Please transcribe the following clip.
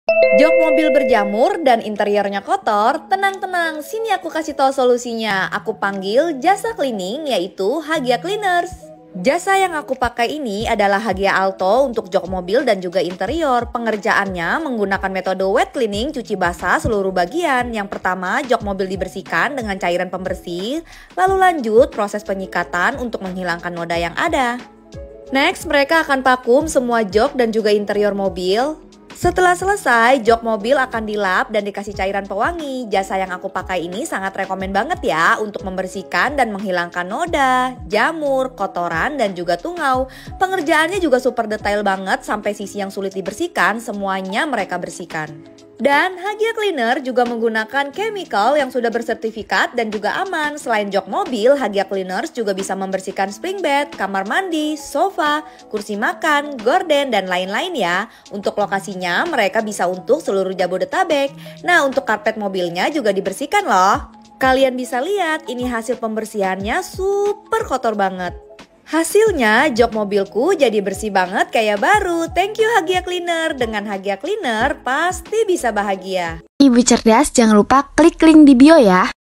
Jok mobil berjamur dan interiornya kotor, tenang-tenang, sini aku kasih tahu solusinya. Aku panggil jasa cleaning yaitu Hagia Cleaners. Jasa yang aku pakai ini adalah Hagia Alto untuk jok mobil dan juga interior. Pengerjaannya menggunakan metode wet cleaning, cuci basah seluruh bagian. Yang pertama, jok mobil dibersihkan dengan cairan pembersih, lalu lanjut proses penyikatan untuk menghilangkan noda yang ada. Next, mereka akan vakum semua jok dan juga interior mobil. Setelah selesai, jok mobil akan dilap dan dikasih cairan pewangi. Jasa yang aku pakai ini sangat rekomen banget ya untuk membersihkan dan menghilangkan noda, jamur, kotoran, dan juga tungau. Pengerjaannya juga super detail banget sampai sisi yang sulit dibersihkan, semuanya mereka bersihkan. Dan Hagia Cleaner juga menggunakan chemical yang sudah bersertifikat dan juga aman. Selain jok mobil, Hagia Cleaners juga bisa membersihkan spring bed, kamar mandi, sofa, kursi makan, gorden, dan lain-lain ya. Untuk lokasinya, mereka bisa untuk seluruh Jabodetabek. Nah, untuk karpet mobilnya juga dibersihkan loh. Kalian bisa lihat, ini hasil pembersihannya super kotor banget. Hasilnya, jok mobilku jadi bersih banget kayak baru. Thank you Hagia Cleaner. Dengan Hagia Cleaner, pasti bisa bahagia. Ibu cerdas, jangan lupa klik link di bio ya.